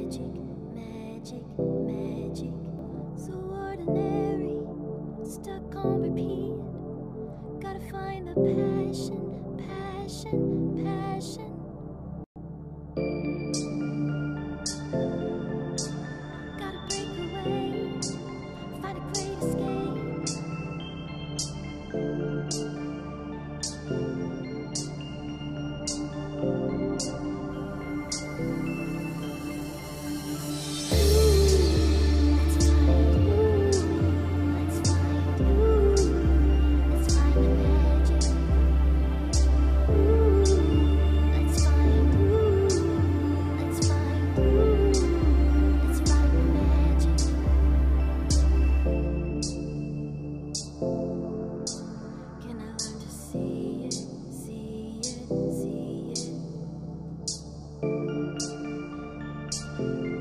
magic, magic, magic. So ordinary, stuck on repeat. Gotta find the passion, passion, passion. Gotta break away, find a great escape. See it.